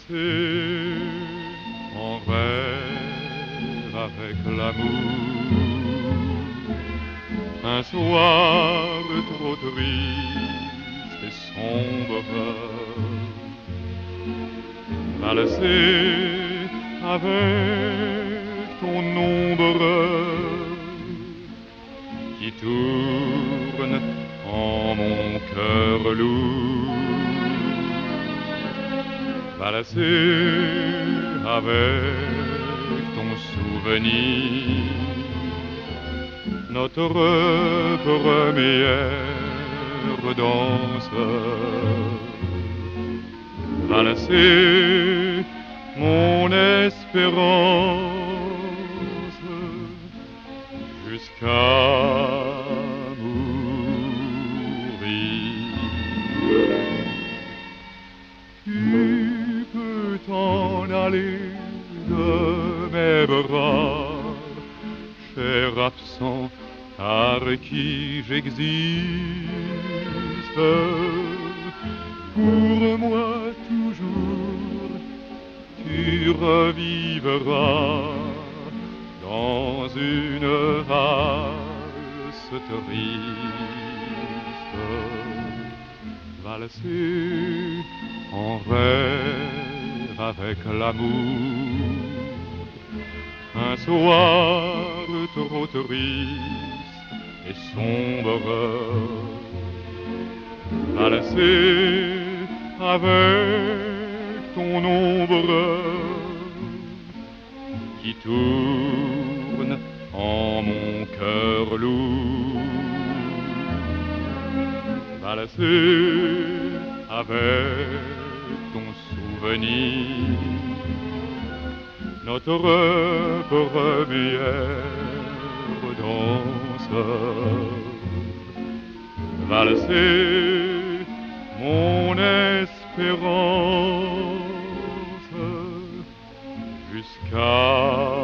valser en rêve avec l'amour. Un soir trop triste et sombre, valser avec ton ombre qui tourne en mon cœur lourd. Valser avec ton souvenir, notre première danse. Valser mon espérance jusqu'à mourir. Tu peux t'en aller de mes bras, cher absent par qui j'existe. Pour moi toujours, tu revivras dans une valse triste. Valser en rêve avec l'amour, un soir trop triste et sombre. Valser avec ton ombre qui tourne en mon cœur lourd. Valser avec ton souvenir, notre première danse. Valser mon espérance jusqu'à